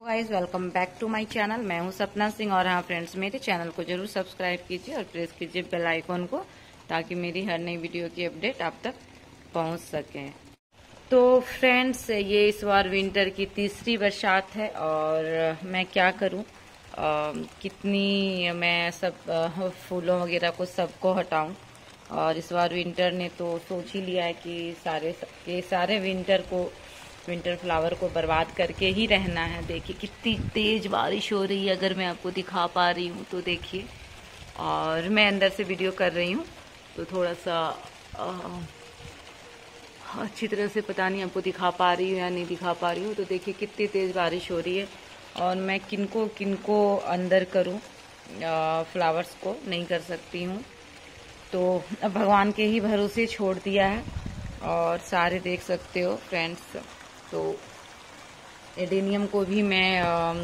Guys welcome back to my channel. मैं हूं सपना सिंह और हाँ फ्रेंड्स, मेरे चैनल को जरूर सब्सक्राइब कीजिए और प्रेस कीजिए बेल आइकॉन को, ताकि मेरी हर नई वीडियो की अपडेट आप तक पहुंच सके। तो फ्रेंड्स, ये इस बार विंटर की तीसरी बरसात है और मैं क्या करूं, कितनी मैं सब फूलों वगैरह को सबको हटाऊं। और इस बार विंटर ने तो सोच ही लिया है कि सारे विंटर फ्लावर को बर्बाद करके ही रहना है। देखिए कितनी तेज बारिश हो रही है, अगर मैं आपको दिखा पा रही हूँ तो देखिए। और मैं अंदर से वीडियो कर रही हूँ तो थोड़ा सा अच्छी तरह से पता नहीं आपको दिखा पा रही हूँ या नहीं दिखा पा रही हूँ। तो देखिए कितनी तेज बारिश हो रही है और मैं किनको किनको अंदर करूँ, फ्लावर्स को नहीं कर सकती हूँ। तो अब भगवान के ही भरोसे छोड़ दिया है। और सारे देख सकते हो फ्रेंड्स। तो एडेनियम को भी मैं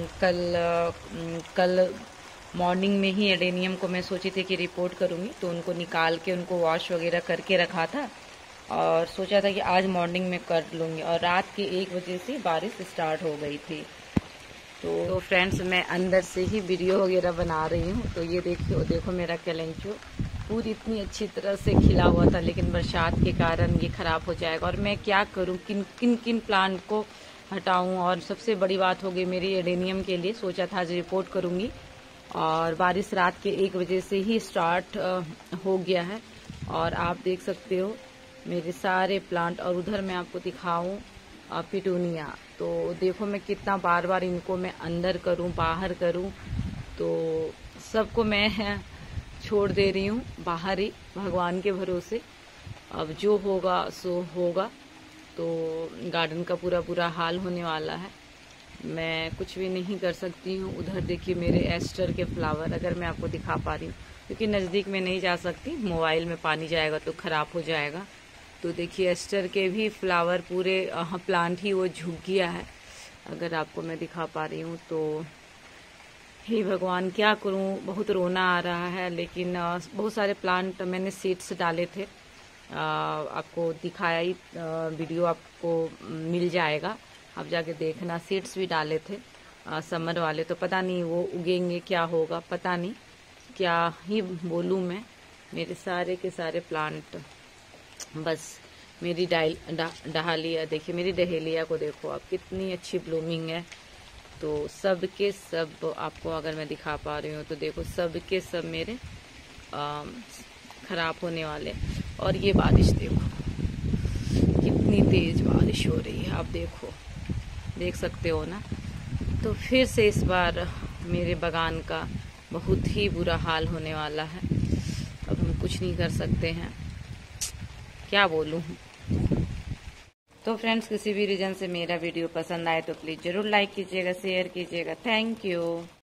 कल मॉर्निंग में ही एडेनियम को मैं सोची थी कि रिपोर्ट करूँगी, तो उनको निकाल के उनको वॉश वगैरह करके रखा था और सोचा था कि आज मॉर्निंग में कर लूँगी। और रात के 1 बजे से बारिश स्टार्ट हो गई थी। तो फ्रेंड्स, मैं अंदर से ही वीडियो वगैरह बना रही हूँ। तो ये देखो मेरा कैलेंचो पूरी इतनी अच्छी तरह से खिला हुआ था, लेकिन बरसात के कारण ये खराब हो जाएगा। और मैं क्या करूं, किन किन प्लांट को हटाऊं। और सबसे बड़ी बात हो गई मेरी एडेनियम के लिए, सोचा था आज रिपोर्ट करूंगी और बारिश रात के 1 बजे से ही स्टार्ट हो गया है। और आप देख सकते हो मेरे सारे प्लांट। और उधर मैं आपको दिखाऊं पिटूनिया, तो देखो मैं कितना बार बार इनको मैं अंदर करूं बाहर करूं। तो सबको मैं छोड़ दे रही हूँ बाहर ही, भगवान के भरोसे। अब जो होगा सो होगा। तो गार्डन का पूरा बुरा हाल होने वाला है, मैं कुछ भी नहीं कर सकती हूँ। उधर देखिए मेरे एस्टर के फ्लावर, अगर मैं आपको दिखा पा रही हूँ, क्योंकि नज़दीक में नहीं जा सकती, मोबाइल में पानी जाएगा तो ख़राब हो जाएगा। तो देखिए एस्टर के भी फ्लावर पूरे प्लांट ही वो झुक गया है, अगर आपको मैं दिखा पा रही हूँ। तो हे भगवान, क्या करूं, बहुत रोना आ रहा है। लेकिन बहुत सारे प्लांट मैंने सीड्स डाले थे, आपको दिखाया ही, वीडियो आपको मिल जाएगा, आप जाके देखना। सीड्स भी डाले थे समर वाले, तो पता नहीं वो उगेंगे, क्या होगा पता नहीं, क्या ही बोलूं मैं। मेरे सारे के सारे प्लांट, बस मेरी डहालिया देखिए, मेरी डहेलिया को देखो आप, कितनी अच्छी ब्लूमिंग है। तो सब के सब आपको अगर मैं दिखा पा रही हूँ तो देखो सब के सब मेरे खराब होने वाले। और ये बारिश देखो कितनी तेज बारिश हो रही है, आप देख सकते हो ना। तो फिर से इस बार मेरे बागान का बहुत ही बुरा हाल होने वाला है। अब हम कुछ नहीं कर सकते हैं, क्या बोलूँ। तो फ्रेंड्स, किसी भी रीजन से मेरा वीडियो पसंद आए तो प्लीज़ ज़रूर लाइक कीजिएगा, शेयर कीजिएगा। Thank you.